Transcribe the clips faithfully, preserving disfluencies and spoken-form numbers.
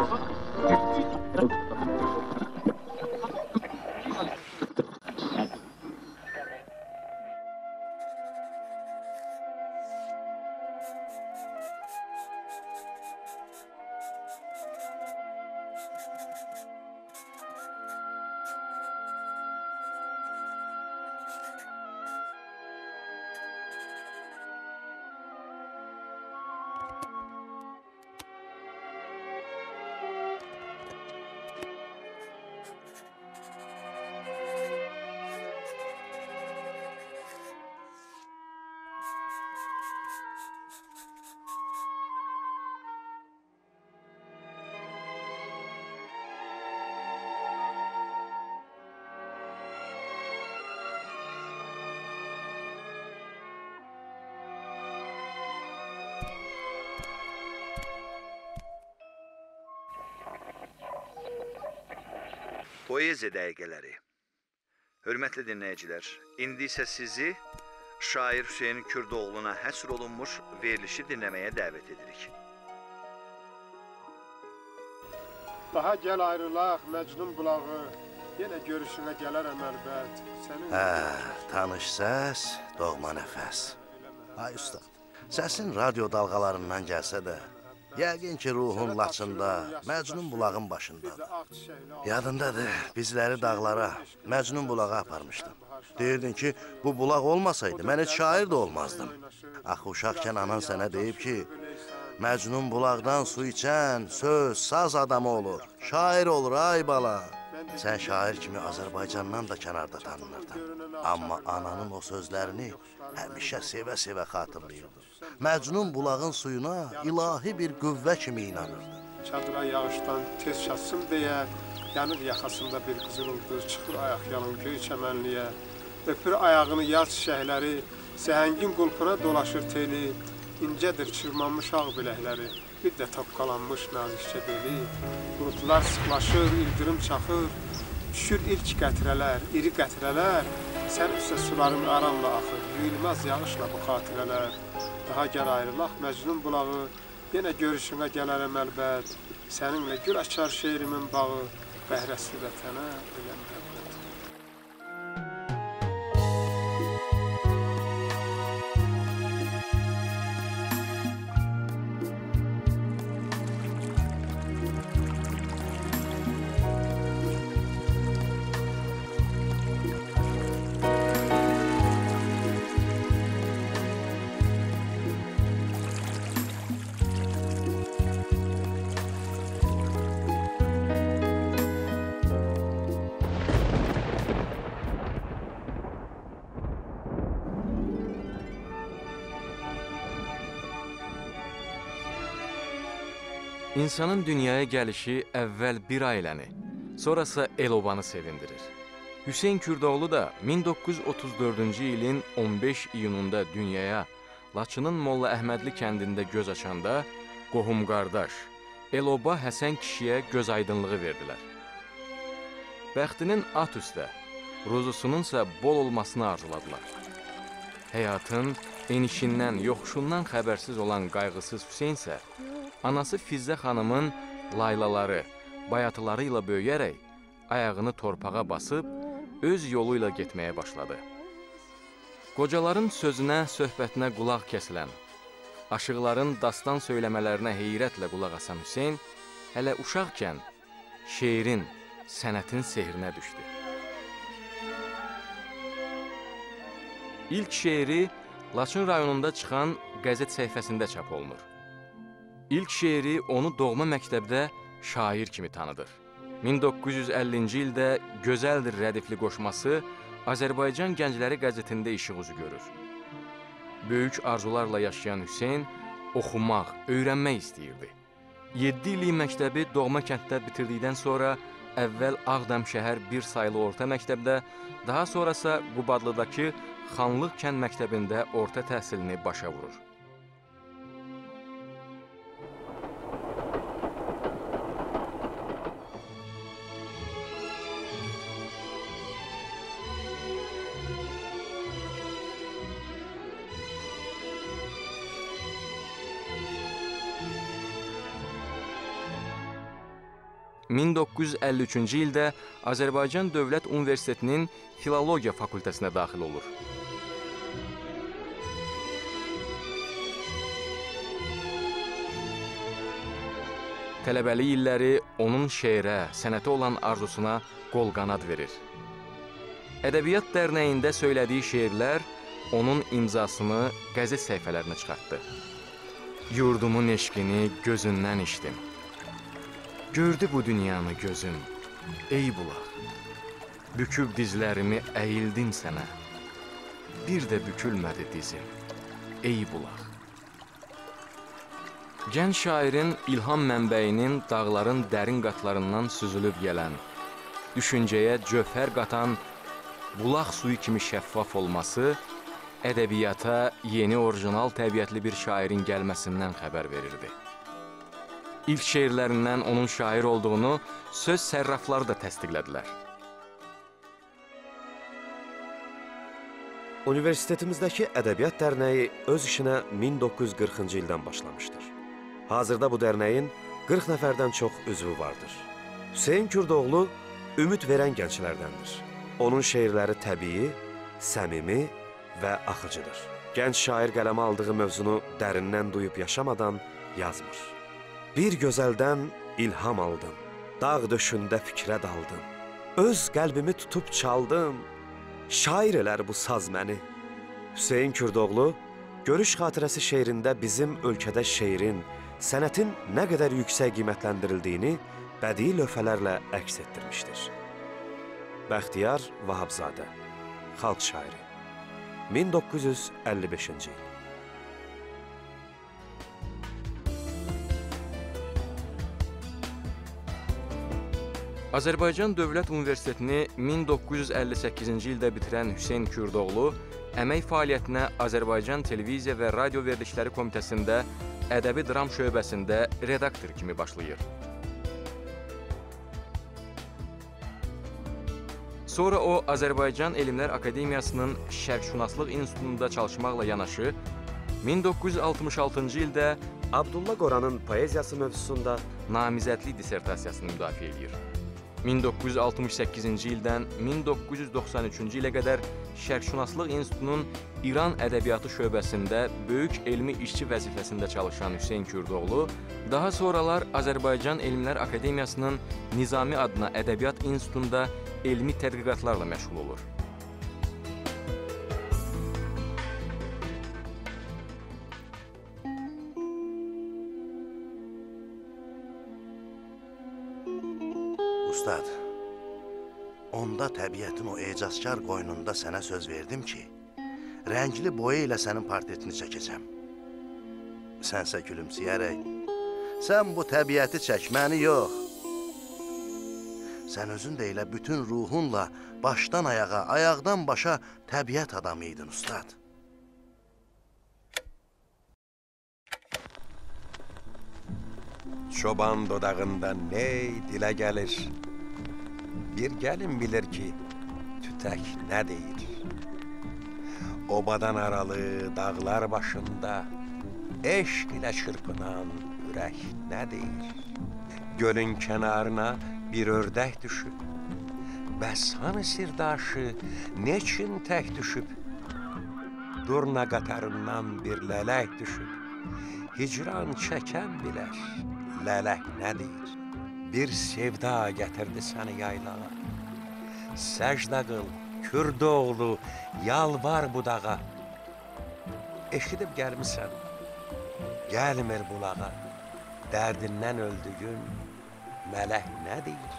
Poeziya dəqiqələri. Hörmətli dinləyicilər, indi isə sizi şair Hüseyn Kürdoğlu'na həsr olunmuş verilişi dinləməyə dəvət edirik. Daha gəl ayrılaq, Məcnun bulağı, yenə görüşünə gələrəm əlbət. Hə, tanış səs, doğma nəfəs. Ay usta, səsin radyo dalğalarından gəlsə də, yəqin ki, ruhun Laçında, Məcnun bulağın başındadır. Yadındadır, bizləri dağlara, Məcnun bulağa aparmışdın. Deyirdin ki, bu bulaq olmasaydı, mən heç şair də olmazdım. Axı, uşaqkən anan sənə deyib ki, Məcnun bulaqdan su içən, söz, saz adamı olur, şair olur, ay bala. Sən şair kimi Azərbaycandan da kənarda tanınırdın. Amma ananın o sözlərini həmişə sevə-sevə xatırlayırdı. Məcnun bulağın suyuna ilahi bir qüvvə kimi inanırdı. Çadıra yağışdan tez çatsın deyə, yanır yaxasında bir qızıl ulduz, çıxır ayaq yalın göy çəmənliyə. Öpür ayağını yaz çiçəkləri, səhəngin qulpuna dolaşır teli, incədir çırmanmış ağ biləkləri, bir də tapqalanmış nazikcə beli. Bulutlar sıxlaşır, ildırım çaxır, düşür ilk qətrələr, iri qətrələr, sən üstə suların aramla axır, yuyulmaz yağışla bu xatirələr. Daha gəl ayrılaq Məcnun bulağı, yenə görüşünə gələrəm əlbət, səninlə gül açar şeirimin bağı, bəhrəsli vətənə öləm əlbət. İnsanın dünyaya gəlişi əvvəl bir ailəni, sonrası el-obanı sevindirir. Hüseyn Kürdoğlu da min doqquz yüz otuz dördüncü ilin on beş iyununda dünyaya Laçının Molla Əhmədli kəndində göz açanda qohum-qardaş, el-oba Həsən kişiyə göz aydınlığı verdilər. Bəxtinin at üstə, ruzusunun isə bol olmasını arzuladılar. Həyatın enişindən, yoxuşundan xəbərsiz olan qayğısız Hüseyn isə anası Fizzə xanımın laylaları, bayatıları ilə böyüyərək ayağını torpağa basıb öz yolu ilə getməyə başladı. Qocaların sözünə, söhbətinə qulaq kəsilən, aşıqların dastan söyləmələrinə heyrətlə qulaq asan Hüseyn hələ uşaqkən şeirin, sənətin sehrinə düşdü. İlk şeiri Laçın rayonunda çıxan qəzet səhifəsində çap olunur. İlk şeiri onu doğma məktəbdə şair kimi tanıdır. min doqquz yüz əllinci ildə Gözəldir rədifli qoşması Azərbaycan Gəncləri qəzetində işıq üzü görür. Böyük arzularla yaşayan Hüseyn oxumaq, öyrənmək istəyirdi. yeddi illik məktəbi doğma kənddə bitirdikdən sonra əvvəl Ağdam şəhər bir saylı orta məktəbdə, daha sonrası Qubadlıdakı Xanlıq kənd məktəbində orta təhsilini başa vurur. min doqquz yüz əlli üçüncü ildə Azərbaycan Dövlət Universitetinin Filologiya fakültəsinə daxil olur. Tələbəlik illəri onun şeirə, sənətə olan arzusuna qol qanad verir. Ədəbiyyat Dərnəyində söylədiyi şeirlər onun imzasını qəzet səhifələrinə çıxartdı. Yurdumun eşqini gözündən içdim. Gördü bu dünyanı gözüm, ey bulaq. Büküb dizlərimi əyildim sənə. Bir də bükülmədi dizim, ey bulaq. Gənc şairin ilham mənbəyinin dağların dərin qatlarından süzülüb gələn, düşüncəyə cövhər qatan bulaq suyu kimi şəffaf olması, ədəbiyyata yeni orijinal təbiətli bir şairin gəlməsindən xəbər verirdi. İlk şeirlərindən onun şair olduğunu söz sərrafları da təsdiqlədilər. Universitetimizdəki Ədəbiyyat Dərnəyi öz işinə min doqquz yüz qırxıncı ildən başlamışdır. Hazırda bu dərnəyin qırx nəfərdən çox üzvü vardır. Hüseyn Kürdoğlu ümid verən gənclərdəndir. Onun şeirləri təbii, səmimi və axıcıdır. Gənc şair qələmə aldığı mövzunu dərindən duyub yaşamadan yazmır. Bir gözəldən ilham aldım, dağ döşündə fikrə daldım. Öz qəlbimi tutub çaldım, şair elər bu saz məni. Hüseyn Kürdoğlu, Görüş xatirəsi şeirində bizim ölkədə şeirin, sənətin nə qədər yüksək qiymətləndirildiyini bədii lövhələrlə əks etdirmişdir. Bəxtiyar Vahabzadə, xalq şairi, min doqquz yüz əlli beşinci il. Azərbaycan Dövlət Universitetini min doqquz yüz əlli səkkizinci ildə bitirən Hüseyn Kürdoğlu, əmək fəaliyyətinə Azərbaycan Televiziya və Radio Verilişləri Komitəsində ədəbi dram şöbəsində redaktor kimi başlayır. Sonra o, Azərbaycan Elmlər Akademiyasının Şərqşünaslıq İnstitutunda çalışmaqla yanaşı, min doqquz yüz altmış altıncı ildə Abdullah Qoranın poeziyası mövzusunda namizədlik dissertasiyasını müdafiə edir. min doqquz yüz altmış səkkizinci ildən min doqquz yüz doxsan üçüncü ilə qədər Şərqşünaslıq İnstitutunun İran Ədəbiyyatı şöbəsində böyük elmi işçi vəzifəsində çalışan Hüseyn Kürdoğlu, daha sonralar Azərbaycan Elmlər Akademiyasının Nizami adına Ədəbiyyat İnstitutunda elmi tədqiqatlarla məşğul olur. Ustad, onda təbiətin o ecazkar qoynunda sənə söz verdim ki, rəngli boya ilə sənin portretini çəkəcəm. Sənsə gülümsəyərək, sən bu təbiəti çəkməni yox. Sən özün də elə bütün ruhunla başdan ayağa, ayaqdan başa təbiət adamı idin, ustad. Çoban dodağında ney dilə gəlir, bir gəlin bilir ki, tütək nə deyir. Obadan aralı dağlar başında, eşq ilə çırpınan ürək nə deyir. Gölün kənarına bir ördək düşüb, bəs hanı sirdaşı, neçin tək düşüb. Durna qatarından bir lələk düşüb, hicran çəkən bilər, lələk nə deyir? Bir sevda gətirdi səni yaylağa. Səcdə qıl, Kürdoğlu, yalvar budağa. Eşidib gəlmisən, gəlmir bulağa. Dərdindən öldüyün mələk nə deyir?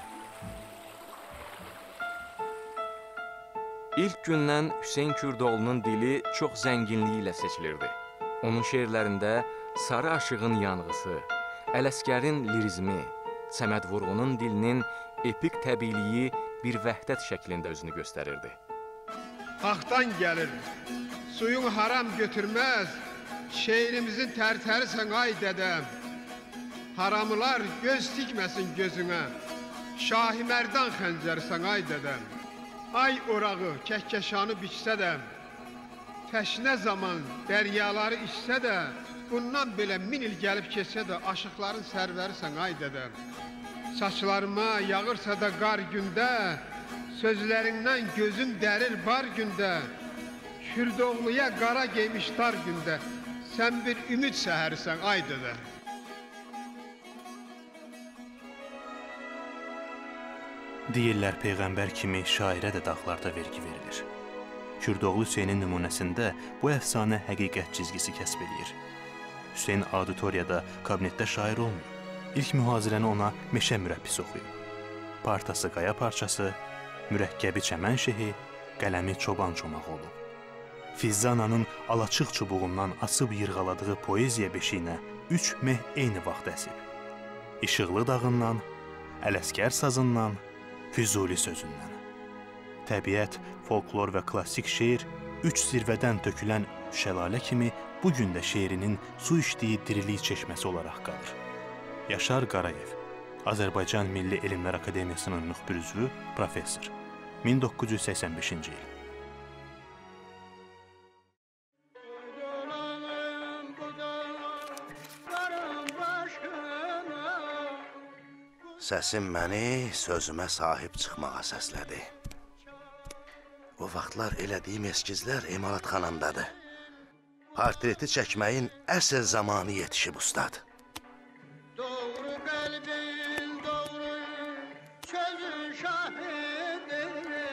İlk gündən Hüseyn Kürdoğlu'nun dili çox zənginliyi ilə seçilirdi. Onun şeirlərində Sarı Aşığın yanğısı, Ələsgərin lirizmi, Səməd Vurğunun dilinin epik təbiiliyi bir vəhdət şəklində özünü göstərirdi. Haqdan gəlir, suyun haram götürməz, şeirimizin tərtərisən ay dədəm. Haramılar göz tikməsin gözünə, Şahimərdan xəncərsən ay dədəm. Ay orağı kəhkəşanı biçsə də, təşnə zaman dəryaları içsə də, bundan belə min il gəlib keçsə də aşıqların sərvərisən ay dədəm. Saçlarıma yağırsa da qar gündə, sözlərindən gözüm dərir bar gündə. Kürdoğluya qara geymiş dar gündə, sən bir ümid səhərisən ay dədəm. Deyirlər Peyğəmbər kimi şairə də dağlarda vergi verilir. Kürdoğlu Hüseynin nümunəsində bu əfsanə həqiqət cizgisi kəsb edir. Hüseyn auditoriyada, kabinetdə şair olmuyor. İlk mühazirəni ona meşə mürəbbisi oxuyub. Partası qaya parçası, mürəkkəbi çəmən şehi, qələmi çoban çomaq olub. Fizzə ananın alaçıq çubuğundan asıb yırğaladığı poeziya beşiyinə üç meh eyni vaxt əsib. İşıqlı dağından, Ələskər sazından, Füzuli sözündən. Təbiət, folklor və klassik şeir üç zirvədən tökülən şəlalə kimi bugün də şeirinin su içdiyi dirilik çeşməsi olaraq qalır. Yaşar Qarayev, Azərbaycan Milli Elmlər Akademiyasının müxbir üzvü, professor. min doqquz yüz səksən beşinci il. Səsim məni sözümə sahib çıxmağa səslədi. O vaxtlar elədiyim eskizlər emalatxanamdadır. Portreti çəkməyin əsl zamanı yetişib ustad. Doğru qəlbin, doğru sözün şahidi.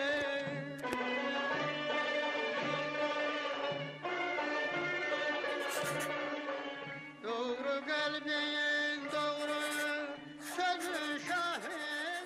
Doğru qəlbin, doğru sözün şahidi.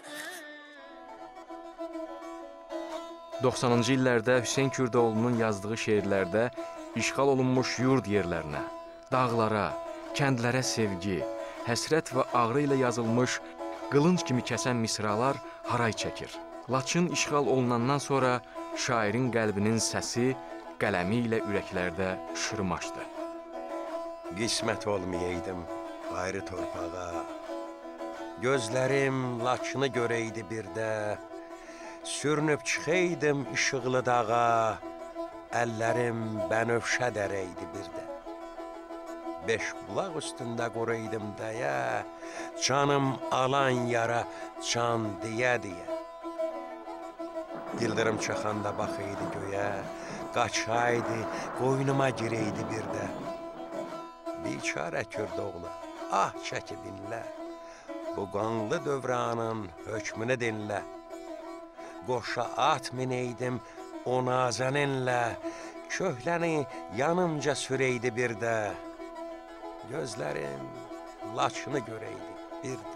doxsanıncı illərdə Hüseyn Kürdoğlunun yazdığı şeirlərdə işğal olunmuş yurd yerlərinə, dağlara, kəndlərə sevgi, həsrət və ağrı ilə yazılmış qılınc kimi kəsən misralar haray çəkir. Laçın işğal olunandan sonra şairin qəlbinin səsi qələmi ilə ürəklərdə şırmaşdı. Qismət olmayaydım ayrı torpağa, gözlərim Laçını görəydi bir də, sürünüb çıxaydım işıqlı dağa, əllərim bənövşə dərəydi bir də. Beş bulaq üstündə qoraydım dəyə, canım alan yara can deyə-deyə. Yıldırım çaxanda baxaydı göyə, qaçaydı, qoynuma girəydi bir də. Biçarə Kürdoğlu, ah çəkib inlə, bu qanlı dövranın hökmünü dinlə. Qoşa at minəydim o nazəninlə, köhləni yanımca sürəydi bir də. Gözlərim Laçını görəydi bir də.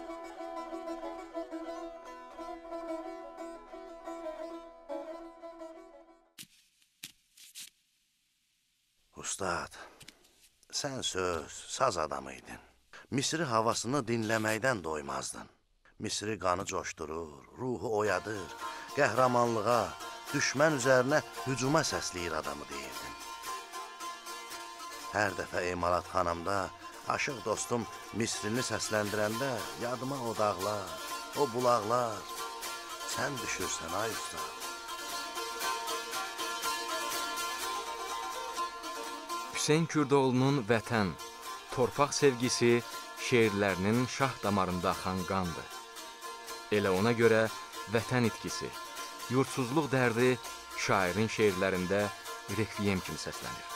Ustad, sən söz, saz adamıydın. Misri havasını dinləməkdən doymazdın. Misri qanı coşdurur, ruhu oyadır, qəhrəmanlığa, düşmən üzərinə hücuma səsləyir adamı deyirdin. Hər dəfə emalatxanamda aşıq dostum Misrini səsləndirəndə yadıma o dağlar, o bulaqlar, sən düşürsən ay ustad. Hüseyn Kürdoğlunun vətən, torpaq sevgisi şeirlərinin şah damarında axan qandır. Elə ona görə vətən itkisi, yurtsuzluq dərdi şairin şeirlərində rekviyem kimi səslənir.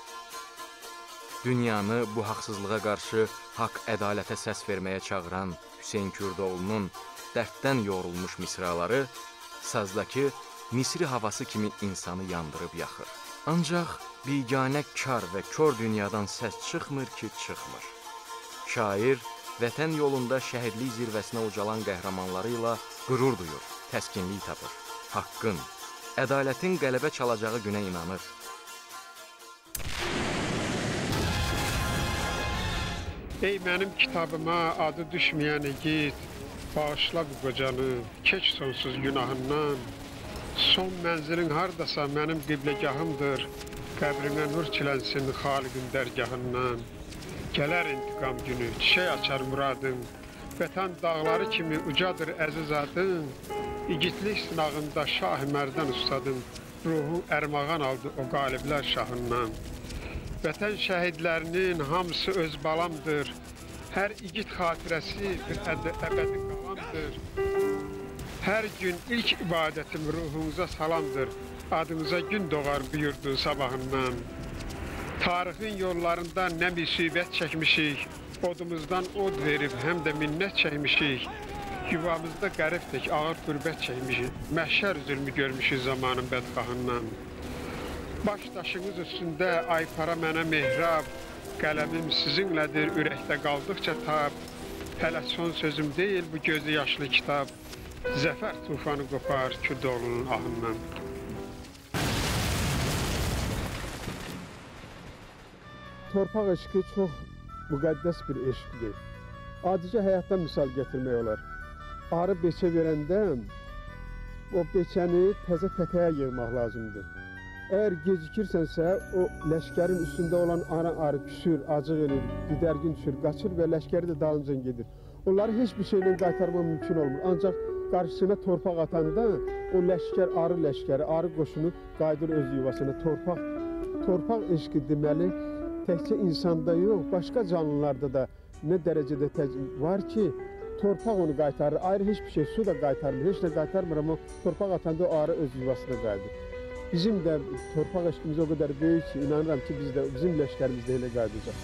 Dünyanı bu haqsızlığa qarşı haqq ədalətə səs verməyə çağıran Hüseyn Kürdoğlunun dərddən yorulmuş misraları sazdakı Misri havası kimi insanı yandırıb yaxır. Ancaq biganə kar və kör dünyadan səs çıxmır ki, çıxmır. Şair vətən yolunda şəhidlik zirvəsinə ucalan qəhrəmanları ilə qürur duyur, təskinlik tapır. Haqqın, ədalətin qələbə çalacağı günə inanır. Ey mənim kitabıma adı düşməyən igid, bağışla bu qocanı, keç sonsuz günahından. Son mənzilin hardasa mənim qibləgahımdır, qəbrimə nur çilənsin xaliqin dərgahından. Gələr intiqam günü, çiçək açar muradım, vətən dağları kimi ucadır əziz adın. İgidlik sınağında Şah-ı Mərdən ustadım, ruhu ərmağan aldı o qaliblər şahından. Vətən şəhidlərinin hamısı öz balamdır. Hər igid xatirəsi bir əbədi qalamdır. Hər gün ilk ibadətim ruhunuza salamdır. Adınıza gün doğar bu yurdun sabahından. Tarixin yollarında nə müsibət çəkmişik, odumuzdan od verib həm də minnət çəkmişik. Yuvamızda qəribdik, ağır qürbət çəkmişik. Məhşər zülmü görmüşük zamanın bədxahından. Baş daşınız üstündə aypara mənə mehrab, qələmim sizinlədir, ürəkdə qaldıqca tab. Hələ son sözüm deyil bu gözü yaşlı kitab. Zəfər tufanı qopar Kürdoğlunun ahından. Torpaq eşqi çox müqəddəs bir eşqdir. Adicə həyatdan misal gətirmək olar. Arı beçə verəndə o beçəni təzə pətəyə yığmaq lazımdır. Əgər gecikirsənsə, o ləşkərin üstündə olan arı arı küsür, acıq edir, didərgin düşür, qaçır və ləşkəri də dalınca gedir. Onları heç bir şeylə qaytarmaq mümkün olmur. Ancaq qarşısına torpaq atanda o ləşkər, arı ləşkəri, arı qoşunu qayıdır öz yuvasına. Torpaq, torpaq eşqi deməli, təkcə insanda yox, başqa canlılarda da nə dərəcədə var ki, torpaq onu qaytarır. Ayrı heç bir şey, su da qaytarmır, heç nə qaytarmır, amma torpaq atanda o arı öz yuvasına qayıdır. Bizim də torpaq eşqimiz o qədər böyük ki, inanıram ki, biz də, bizim ləşkərimiz də elə qayıdacaq.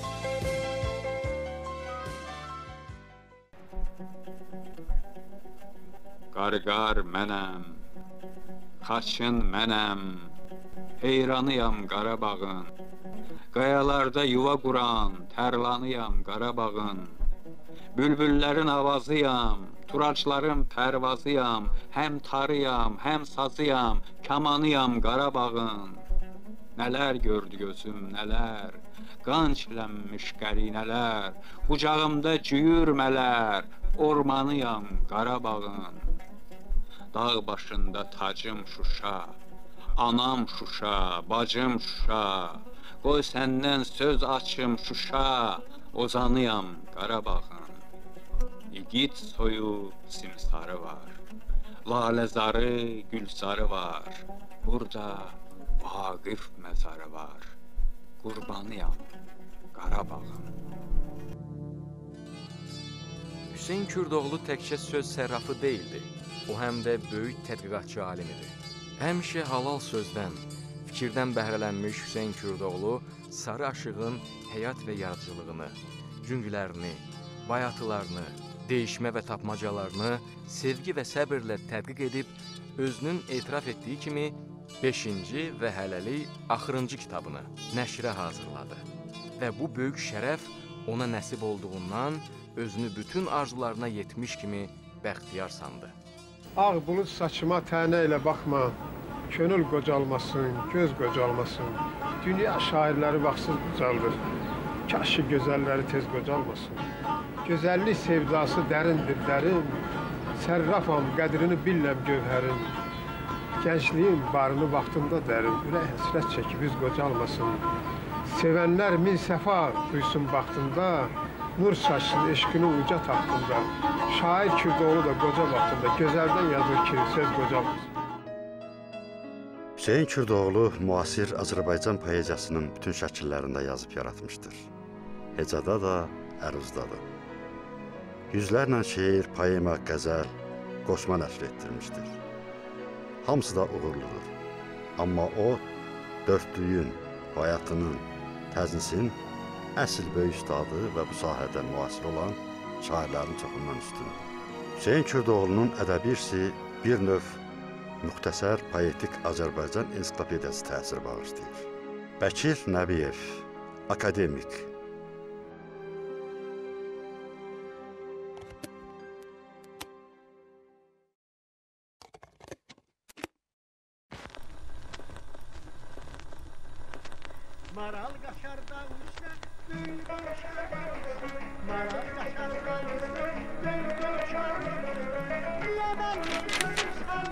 Qarqar mənəm, xaçın mənəm, heyranıyam Qarabağın. Qayalarda yuva quran, tərlanıyam Qarabağın. Bülbüllərin avazıyam, turacların pərvazıyam, həm tarıyam, həm sazıyam, kamanıyam Qarabağın. Nələr gördü gözüm, nələr, qan çilənmiş qərinələr, qucağımda cüyürmələr, ormanıyam Qarabağın. Dağ başında tacım Şuşa, anam Şuşa, bacım Şuşa, qoy səndən söz açım Şuşa, ozanıyam Qarabağın. İgid soyu simsarı var, laləzarı, gülsarı var, burada Vaqif məzarı var, qurbanıyam Qarabağın. Hüseyn Kürdoğlu təkcə söz sərrafı deyildi, o həm də böyük tədqiqatçı alim idi. Həmişə halal sözdən, fikirdən bəhrələnmiş Hüseyn Kürdoğlu sarı aşığın həyat və yaradıcılığını, cüngülərini, bayatılarını, değişmə və tapmacalarını sevgi və səbirlə tədqiq edib, özünün etiraf etdiyi kimi beşinci və hələlik axırıncı kitabını nəşrə hazırladı. Və bu böyük şərəf ona nəsib olduğundan özünü bütün arzularına yetmiş kimi bəxtiyar sandı. Ağ bulud saçıma tənə ilə baxma, könül qocalmasın, göz qocalmasın. Dünya şairləri vaxtsız qocaldır, kaş ki gözəlləri tez qocalmasın. Gözəllik sevdası dərindir, dərin, sərrafam, qədrini billəm gövhərin. Gəncliyin barını vaxtında dərin, ürək həsrət çəkib üz qocalmasın. Sevənlər min səfa duysun vaxtında, nur saçsın eşqinin uca taxtında. Şair Kürdoğlu da qoca vaxtında, gözəldən yazır ki, söz qocalmasın. Hüseyn Kürdoğlu müasir Azərbaycan poeziyasının bütün şəkillərində yazıb yaratmışdır. Hecada da, əruzda da. Yüzlərlə şeir, poema, qəzəl, qoşma nəşr etdirmişdir. Hamısı da uğurludur. Amma o, dörtlüyün, bayatının, təznisin əsl böyük ustadı və bu sahədə müasir olan şairlərin çoxundan üstündür. Hüseyn Kürdoğlunun ədəbi irsi bir növ müxtəsər, poetik Azərbaycan ensiklopediyası təsir bağışlayır. Bəkir Nəbiyev, akademik. Maral qaşardan uçsa, gül qaşar, maral qaşardan uçsa, gül qaşar. Yamanlı kızırsan,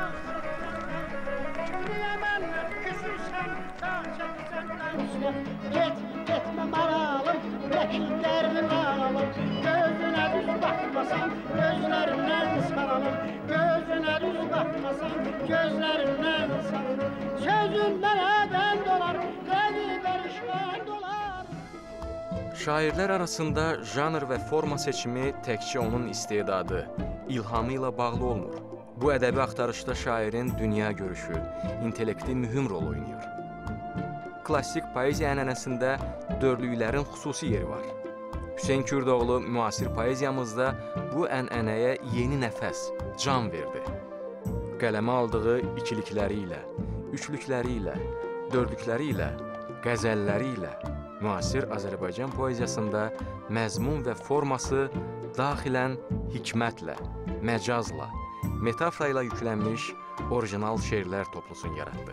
yamanlı kızırsan, taşaksan uçsa. Get, getmə maralım, vəkillərini alım, gözünə düz baxmasan, gözlərindən saralım, gözünə düz baxmasan, gözlərindən saralım. Sözün mənə bənd olar, qədi bəri düşmən dolar. Şairlər arasında janr və forma seçimi təkcə onun istedadı, ilhamı ilə bağlı olmur. Bu ədəbi axtarışda şairin dünya görüşü, intellekti mühüm rol oynayır. Klassik poeziya ənənəsində dörlüklərin xüsusi yeri var. Hüseyn Kürdoğlu müasir poeziyamızda bu ənənəyə yeni nəfəs, can verdi. Qələmə aldığı ikilikləri ilə, üçlükləri ilə, dördlükləri ilə, qəzəlləri ilə müasir Azərbaycan poeziyasında məzmun və forması daxilən hikmətlə, məcazla, metafora ilə yüklənmiş orijinal şeirlər toplusunu yaratdı.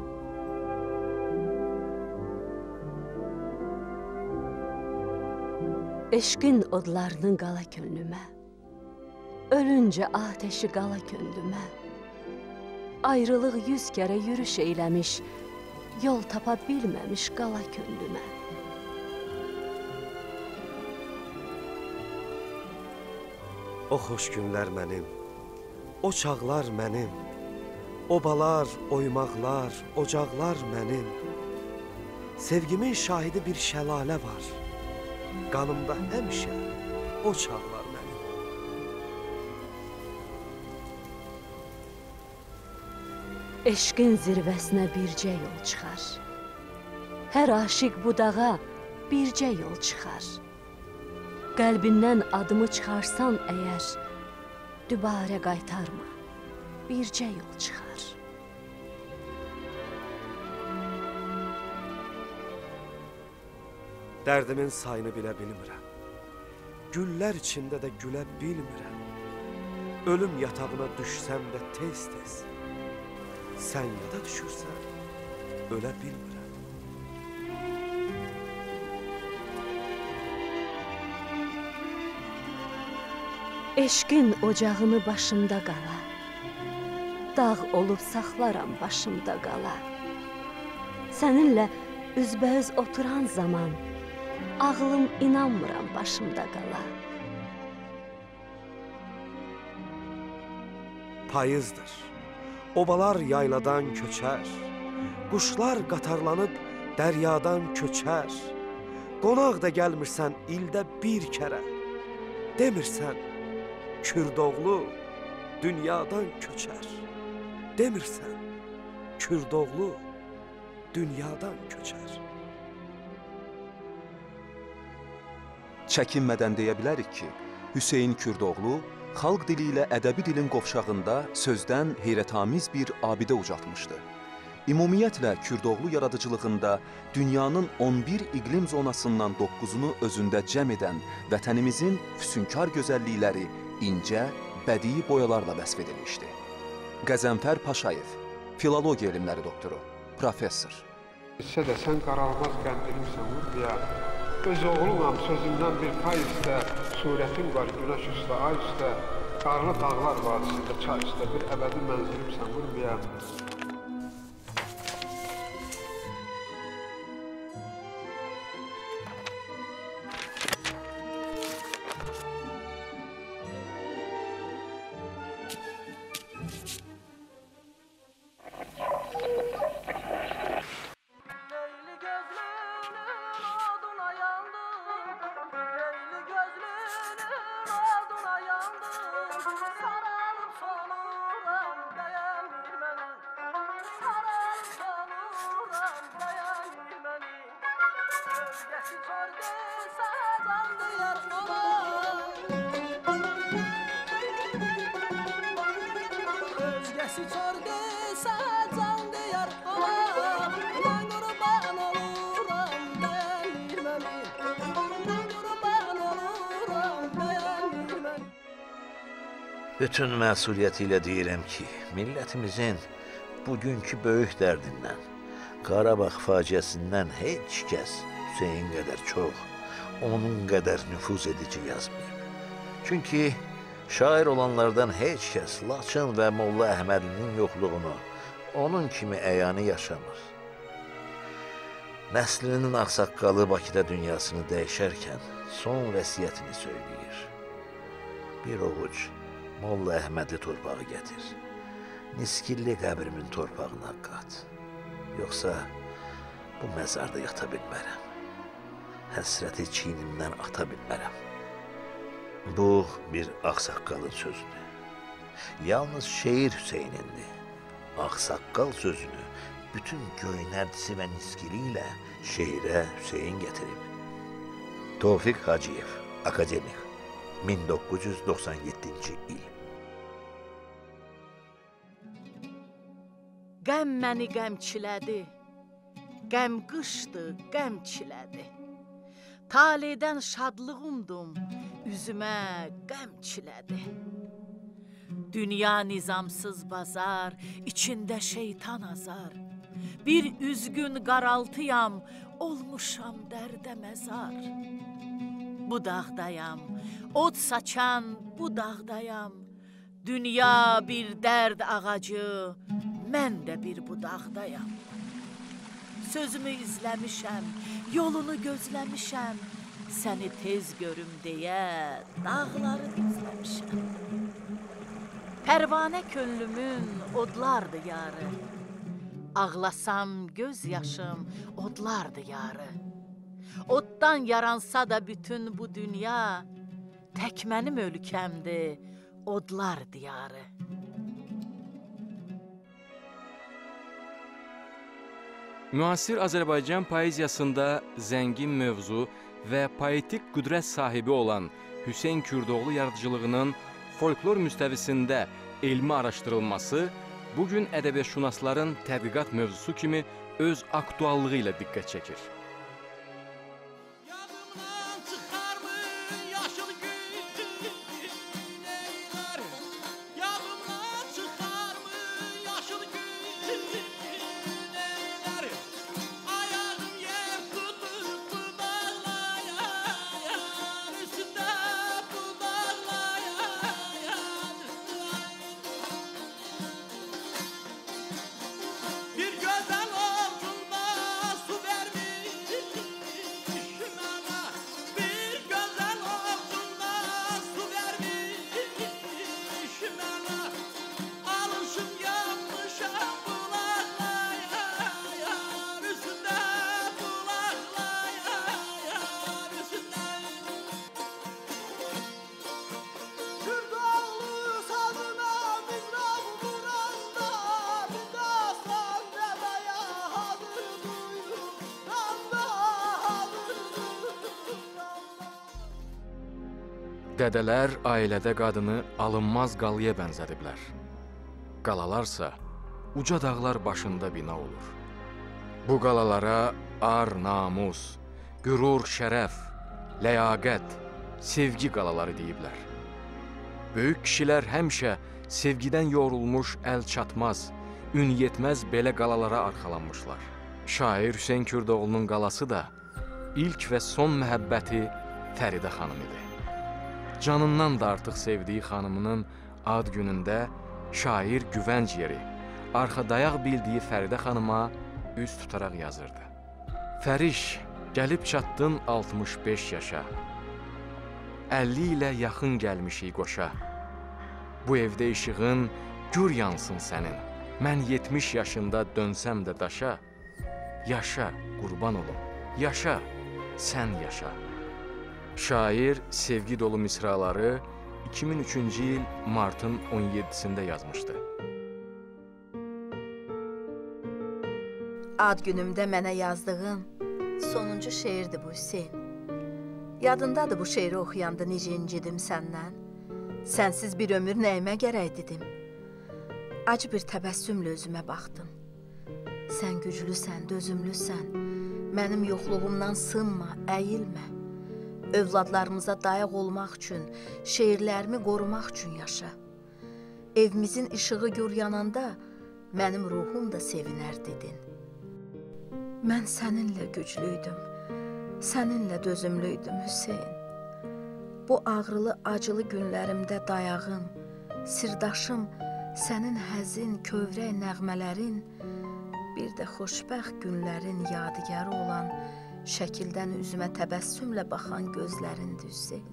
Eşqin odlarının qala könlümə, ölüncə ateşi qala könlümə, ayrılıq yüz kərə yürüş eyləmiş, yol tapa bilməmiş qala könlümə. O xoş günlər mənim, o çağlar mənim, obalar, oymaqlar, ocaqlar mənim. Sevgimin şahidi bir şəlalə var, qanımda həmişə o çağlar mənim. Eşqin zirvəsinə bircə yol çıxar, hər aşiq bu dağa bircə yol çıxar. Qəlbindən adımı çıxarsan əgər, dübarə qaytarma, bircə yol çıxar. Dərdimin sayını bilə bilmirəm, güllər içində də gülə bilmirəm. Ölüm yatağına düşsəm də tez-tez, sən yada düşürsən, ölə bilmirəm. Eşqin ocağını başımda qala, dağ olub saxlaram başımda qala. Səninlə üzbəüz oturan zaman, ağlım inanmıram başımda qala. Payızdır, obalar yayladan köçər, quşlar qatarlanıb dəryadan köçər. Qonaq da gəlmirsən ildə bir kərə, demirsən, Kürdoğlu dünyadan köçər. Demirsən, Kürdoğlu dünyadan köçər. Çəkinmədən deyə bilərik ki, Hüseyn Kürdoğlu xalq dili ilə ədəbi dilin qovşağında sözdən heyrətamiz bir abidə ucaltmışdı. Ümumiyyətlə, Kürdoğlu yaradıcılığında dünyanın on bir iqlim zonasından doqquzunu özündə cəm edən vətənimizin füsunkar gözəllikləri incə, bədii boyalarla vəsf edilmişdi. Qəzənfər Paşayev, filologiya elmləri doktoru, professor. Hissə də sən qaralmaz qəndilimsən vurduya, öz oğlumam sözündən bir pay üstə, surətin var günəş üstə, ay üstə, qarlı dağlar vadisində çay üstə, bir əbədi mənzilimsən vurduya. Bütün məsuliyyəti ilə deyirəm ki, millətimizin bugünkü böyük dərdindən, Qarabağ faciəsindən heç kəs Hüseyn qədər çox, onun qədər nüfuz edici yazmayıb. Çünki şair olanlardan heç kəs Laçın və Molla Əhmədlinin yoxluğunu onun kimi əyani yaşamır. Nəslinin ağsaqqalı Bakıda dünyasını dəyişərkən son vəsiyyətini söyləyir. Bir oğuc Molla Əhmədi torpağı gətir, Niskilli qəbrimin torpağına qat. Yoxsa bu məzarda yata bilmərəm. Həsrəti çiynimdən ata bilmərəm. Bu bir ağsaqqalın sözüdür. Yalnız şeir Hüseynindir. Ağsaqqal sözünü bütün göynərdisi və niskili ilə şeirə Hüseyin getirib. Tofiq Hacıyev, akademik, min doqquz yüz doxsan yeddinci il. Qəm məni qəmçilədi, qəm qışdı, qəm çilədi. Taleydən şadlığımdum, üzümə qəm çilədi. Dünya nizamsız bazar, içində şeytan azar. Bir üzgün qaraltıyam, olmuşam dərdə məzar. Bu dağdayam, od saçan bu dağdayam. Dünya bir dərd ağacı, mən də bir budaqdayam. Sözümü izləmişəm, yolunu gözləmişəm. Səni tez görüm deyə dağları izləmişəm. Pərvanə könlümün odlardı yarı. Ağlasam göz yaşım odlardı yarı. Oddan yaransa da bütün bu dünya, tək mənim ölkəmdir, odlar diyarı. Müasir Azərbaycan poeziyasında zəngin mövzu və poetik qüdrət sahibi olan Hüseyn Kürdoğlu yaradıcılığının folklor müstəvisində elmi araşdırılması bugün ədəbiyyatşünasların tədqiqat mövzusu kimi öz aktuallığı ilə diqqət çəkir. Dədələr ailədə qadını alınmaz qalıya bənzədiblər. Qalalarsa uca dağlar başında bina olur. Bu qalalara ar, namus, qürur, şərəf, ləyaqət, sevgi qalaları deyiblər. Böyük kişilər həmişə sevgidən yorulmuş, əl çatmaz, ün yetməz belə qalalara arxalanmışlar. Şair Hüseyn Kürdoğlunun qalası da ilk və son məhəbbəti Fəridə xanım idi. Canından da artıq sevdiyi xanımının ad günündə şair güvənc yeri, arxa dayaq bildiyi Fəridə xanıma üz tutaraq yazırdı. Fəriş, gəlib çatdın altmış beş yaşa, əlli ilə yaxın gəlmişik qoşa. Bu evdə işığın gür yansın sənin, mən yetmiş yaşında dönsəm də daşa, yaşa, qurban olum, yaşa, sən yaşa. Şair sevgi dolu misraları iki min üçüncü il martın on yeddisində yazmışdı. Ad günümdə mənə yazdığın sonuncu şeirdir bu Hüseyn. Yadındadır bu şeiri oxuyanda necə incidim səndən. Sənsiz bir ömür nəyimə gərək dedim. Acı bir təbəssümlə özümə baxdım. Sən güclüsən, dözümlüsən, mənim yoxluğumdan sınma, əyilmə. Övladlarımıza dayaq olmaq üçün, şeirlərimi qorumaq üçün yaşa. Evimizin işığı gör yananda, mənim ruhum da sevinər dedin. Mən səninlə güclüydüm, səninlə dözümlüydüm Hüseyn. Bu ağrılı, acılı günlərimdə dayağım, sirdaşım, sənin həzin, kövrək nəğmələrin, bir də xoşbəxt günlərin yadigarı olan şəkildən üzümə təbəssümlə baxan gözlərindir Hüseyn.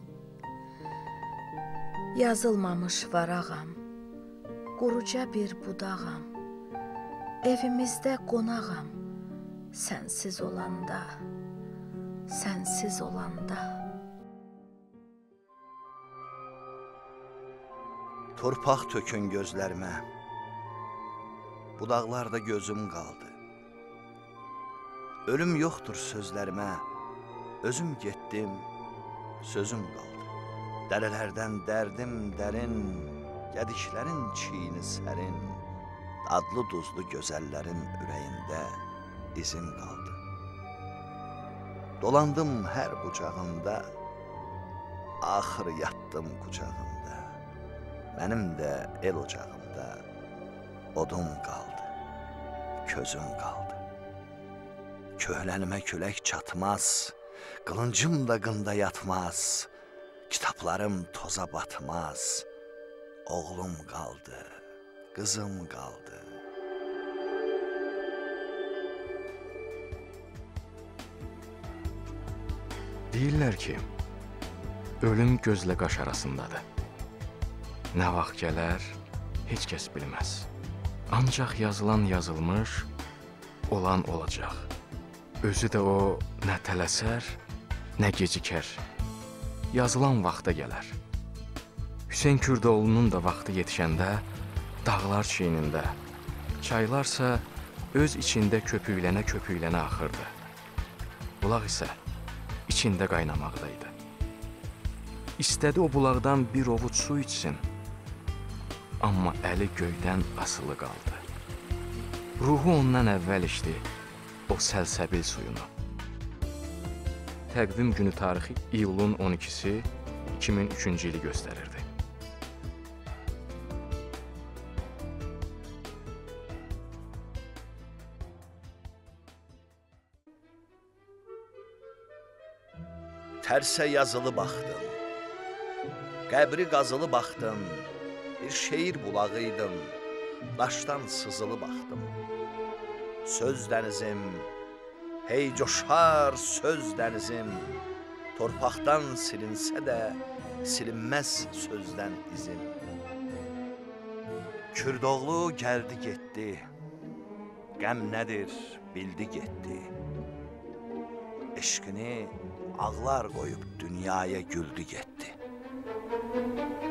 Yazılmamış varağam, quruca bir budağam, evimizdə qonağam, Sənsiz olanda, sənsiz olanda. Torpaq tökün gözlərimə, budaqlarda gözüm qaldı. Ölüm yoxdur sözlərimə, özüm getdim, sözüm qaldı. Dərələrdən dərdim dərin, gedişlərin çiğni sərin, dadlı duzlu gözəllərin ürəyində izim qaldı. Dolandım hər bucağında, axır yatdım qucağında. Mənim də el ocağımda odum qaldı, közüm qaldı. Köhlənimə külək çatmaz, qılıncım da qında yatmaz, kitablarım toza batmaz. Oğlum qaldı, qızım qaldı. Deyirlər ki, ölüm gözlə qaş arasındadır. Nə vaxt gələr, heç kəs bilməz. Ancaq yazılan yazılmış, olan olacaq. Özü də o nə tələsər, nə gecikər. Yazılan vaxta gələr. Hüseyn Kürdoğlu'nun da vaxtı yetişəndə, dağlar çiynində, çaylarsa öz içində köpüklənə-köpüklənə axırdı. Bulaq isə içində qaynamaqdaydı. İstədi o bulaqdan bir ovuc su içsin, amma əli göydən asılı qaldı. Ruhu ondan əvvəl içdi o səlsəbil suyunu. Təqvim günü tarixi iyulun on ikisi iki min üçüncü ili göstərirdi. Tərsə yazılı baxdım, qəbri qazılı baxdım, bir şeir bulağıydım, daşdan sızılı baxdım. Söz dənizim, hey coşar söz dənizim, torpaqdan silinsə də silinməz sözdən izim. Kürdoğlu gəldi getdi, qəm nədir bildi getdi. Eşqini ağlar qoyub dünyaya güldü getdi.